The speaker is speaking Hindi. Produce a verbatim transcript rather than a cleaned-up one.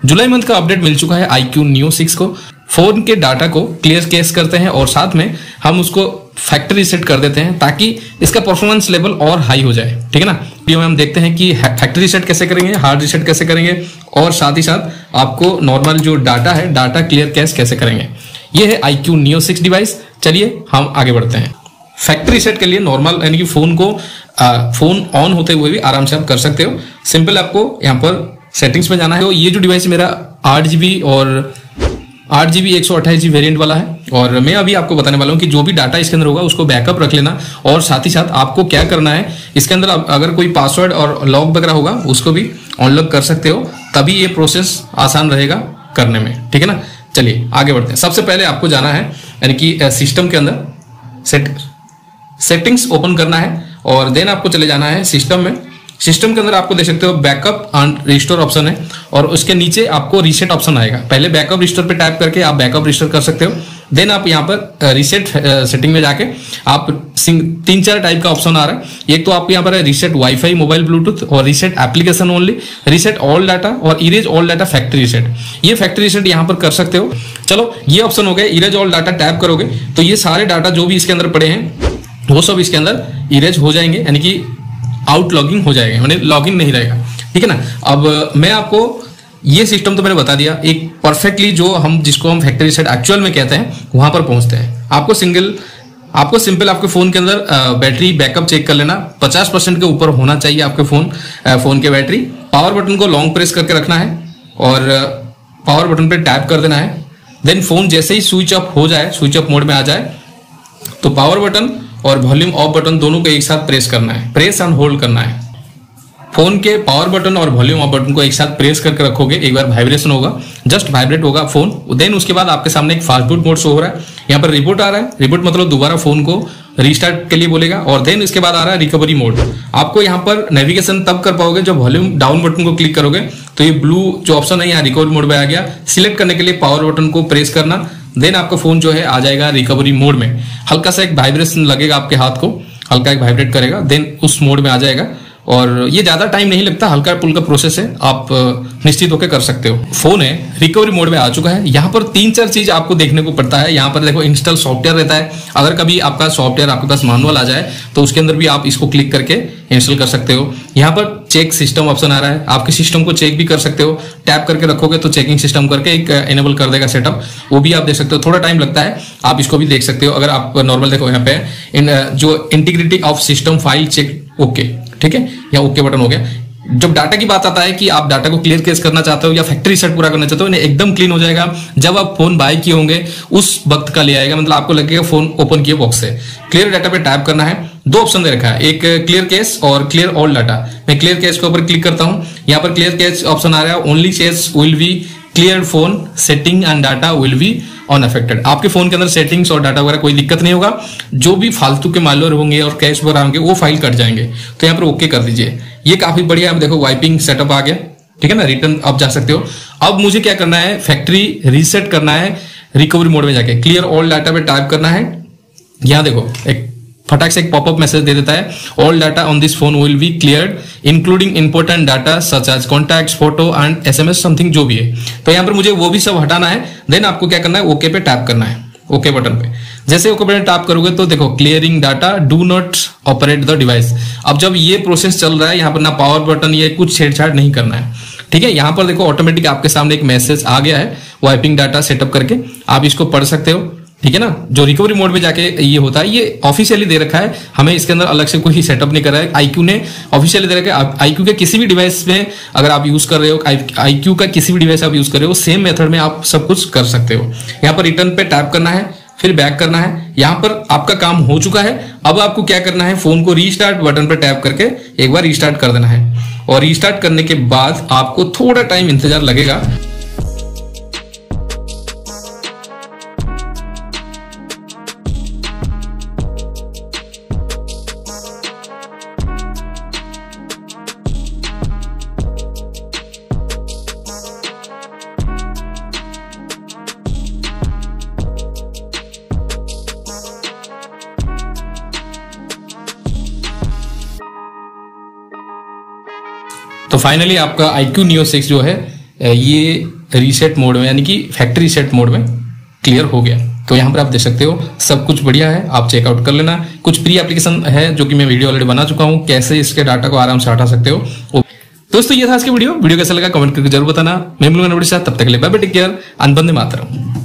जुलाई मंथ का अपडेट मिल चुका है iQOO Neo सिक्स को। फोन के डाटा को क्लियर कैश करते हैं और साथ में हम उसको फैक्ट्री रीसेट कर देते हैं ताकि इसका परफॉर्मेंस लेवल और हाई हो जाए। ठीक है ना। वीडियो में हम देखते हैं कि फैक्ट्री रीसेट कैसे करेंगे, हार्ड रीसेट कैसे करेंगे और साथ ही साथ आपको नॉर्मल जो डाटा है डाटा क्लियर कैश कैसे करेंगे। ये है iQOO Neo सिक्स डिवाइस। चलिए हम आगे बढ़ते हैं। फैक्ट्री रीसेट के लिए नॉर्मल यानी कि फोन को आ, फोन ऑन होते हुए भी आराम से आप कर सकते हो। सिंपल आपको यहाँ पर सेटिंग्स में जाना है। तो ये जो डिवाइस मेरा आठ जीबी और आठ जीबी एक सौ अट्ठाईस जीबी वेरियंट वाला है और मैं अभी आपको बताने वाला हूँ कि जो भी डाटा इसके अंदर होगा उसको बैकअप रख लेना और साथ ही साथ आपको क्या करना है इसके अंदर अगर कोई पासवर्ड और लॉग वगैरह होगा उसको भी अनलॉक कर सकते हो, तभी ये प्रोसेस आसान रहेगा करने में। ठीक है ना। चलिए आगे बढ़ते हैं। सबसे पहले आपको जाना है यानी कि सिस्टम के अंदर सेट सेटिंग्स ओपन करना है और देन आपको चले जाना है सिस्टम में। सिस्टम के अंदर आपको देख सकते हो बैकअप एंड रिस्टोर ऑप्शन है और उसके नीचे आपको रीसेट ऑप्शन आएगा। पहले बैकअप रिस्टोर पे टैप करके आप बैकअप रिस्टोर कर सकते हो। देन आप यहाँ पर रीसेट सेटिंग में जाके आप तीन चार टाइप का ऑप्शन आ रहा है। एक तो आपको यहाँ पर है रीसेट वाईफाई मोबाइल ब्लूटूथ और reset application only, reset all data और erase all data factory reset. ये फैक्ट्री रीसेट यहाँ पर कर सकते हो। चलो ये ऑप्शन हो गया। इरेज ऑल डाटा टैप करोगे तो ये सारे डाटा जो भी इसके अंदर पड़े हैं वो सब इसके अंदर इरेज हो जाएंगे यानी कि आउट लॉगिंग हो जाएगा, मैंने लॉगिन नहीं रहेगा। ठीक है ना। अब मैं आपको ये सिस्टम तो मैंने बता दिया एक परफेक्टली जो हम जिसको हम फैक्ट्री रीसेट एक्चुअल में कहते हैं वहां पर पहुंचते हैं। आपको सिंगल आपको सिंपल आपके फोन के अंदर बैटरी बैकअप चेक कर लेना। पचास परसेंट के ऊपर होना चाहिए आपके फोन फोन के बैटरी। पावर बटन को लॉन्ग प्रेस करके रखना है और पावर बटन पे टैप कर देना है। देन फोन जैसे ही स्विच ऑफ हो जाए, स्विच ऑफ मोड में आ जाए तो पावर बटन और वॉल्यूम ऑफ बटन दोनों को एक साथ प्रेस करना है, प्रेस एंड होल्ड करना है। फोन के पावर बटन और वॉल्यूम ऑफ बटन को एक साथ प्रेस करके रखोगे, एक बार वाइब्रेशन होगा, जस्ट वाइब्रेट होगा फोन। देन उसके बाद आपके सामने एक फास्ट बूट मोड शो हो रहा है। यहाँ पर रिबूट आ रहा है। रिबूट मतलब दोबारा फोन को रीस्टार्ट के लिए बोलेगा और देन इसके बाद आ रहा है रिकवरी मोड। आपको यहाँ पर नेविगेशन तब कर पाओगे जब वॉल्यूम डाउन बटन को क्लिक करोगे तो ये ब्लू जो ऑप्शन है यहाँ रिकवरी मोड में आ गया। सिलेक्ट करने के लिए पावर बटन को प्रेस करना, देन आपका फोन जो है आ जाएगा रिकवरी मोड में। हल्का सा एक वाइब्रेशन लगेगा आपके हाथ को, हल्का एक वाइब्रेट करेगा, देन उस मोड में आ जाएगा और ये ज्यादा टाइम नहीं लगता, हल्का पुल्का प्रोसेस है, आप निश्चित होकर कर सकते हो। फोन है रिकवरी मोड में आ चुका है। यहाँ पर तीन चार चीज आपको देखने को पड़ता है। यहाँ पर देखो इंस्टॉल सॉफ्टवेयर रहता है। अगर कभी आपका सॉफ्टवेयर आपके पास मैनुअल आ जाए तो उसके अंदर भी आप इसको क्लिक करके इंस्टॉल कर सकते हो। यहाँ पर चेक सिस्टम ऑप्शन आ रहा है। आपके सिस्टम को चेक भी कर सकते हो। टैप करके रखोगे तो चेकिंग सिस्टम करके एक एनेबल कर देगा सेटअप, वो भी आप देख सकते हो। थोड़ा टाइम लगता है, आप इसको भी देख सकते हो। अगर आप नॉर्मल देखो यहाँ पे इन जो integrity of system file check okay, ठीक है, या ओके बटन हो गया। जब डाटा की बात आता है कि आप डाटा को क्लियर केस करना चाहते हो या फैक्ट्री रीसेट पूरा करना चाहते हो, इन्हें एकदम क्लीन हो जाएगा जब आप फोन बाय किए होंगे उस वक्त का ले आएगा। मतलब आपको लगेगा फोन ओपन किए बॉक्स से। क्लियर डाटा पे टैप करना है। दो ऑप्शन दे रखा है, एक क्लियर केस और क्लियर ऑल डाटा। मैं क्लियर केस के ऊपर क्लिक करता हूं। यहाँ पर क्लियर केस ऑप्शन आ रहा है, only cache will be clear phone setting and data will be unaffected. आपके फोन के अंदर सेटिंग्स और डाटा वगैरह कोई दिक्कत नहीं होगा। जो भी फालतू के मालवेयर होंगे और कैश वगैरह होंगे वो फाइल कट जाएंगे। तो यहाँ पर ओके कर दीजिए। ये काफी बढ़िया है। देखो वाइपिंग सेटअप आ गया। ठीक है ना। रिटर्न आप जा सकते हो। अब मुझे क्या करना है, फैक्ट्री रीसेट करना है रिकवरी मोड में जाके। क्लियर ऑल डाटा पे टाइप करना है। यहाँ देखो एक फटाक से एक पॉपअप मैसेज दे देता है, all data on this phone will be cleared including important data such as contacts, photo and SMS something जो भी है। तो यहाँ पर मुझे वो भी सब हटाना है। देन आपको क्या करना है, ओके पे टैप करना है, ओके बटन पे। जैसे ओके बटन टैप करोगे तो देखो clearing data, do not operate the device. अब जब ये प्रोसेस चल रहा है यहाँ पर ना पावर बटन ये कुछ छेड़छाड़ नहीं करना है। ठीक है। यहाँ पर देखो ऑटोमेटिक आपके सामने एक मैसेज आ गया है वाइपिंग डाटा सेटअप करके, आप इसको पढ़ सकते हो। ठीक है ना। जो रिकवरी मोड में जाके ये होता है, ये ऑफिशियली दे रखा है, हमें इसके अंदर अलग से कोई सेटअप नहीं कर रहा है। iQOO ने ऑफिशियली दे रखा है। iQOO के किसी भी डिवाइस में अगर आप यूज कर रहे हो, iQOO का किसी भी डिवाइस आप यूज कर रहे हो, सेम मेथड में आप सब कुछ कर सकते हो। यहाँ पर रिटर्न पे टैप करना है, फिर बैक करना है। यहाँ पर आपका काम हो चुका है। अब आपको क्या करना है, फोन को रीस्टार्ट बटन पर टैप करके एक बार रीस्टार्ट कर देना है और रीस्टार्ट करने के बाद आपको थोड़ा टाइम इंतजार लगेगा। तो फाइनली आपका iQOO Neo सिक्स जो है ये रीसेट मोड में यानी कि फैक्ट्री रीसेट मोड में क्लियर हो गया। तो यहाँ पर आप देख सकते हो सब कुछ बढ़िया है, आप चेकआउट कर लेना। कुछ प्री एप्लीकेशन है जो कि मैं वीडियो ऑलरेडी बना चुका हूँ, कैसे इसके डाटा को आराम से हटा सकते हो। दोस्तों ये था आज की वीडियो वीडियो कैसा लगा कमेंट करके जरूर बताना। मैं मिलूंगा नोटिस, तब तक के लिए बाय बाय, टेक केयर, वंदे मातरम।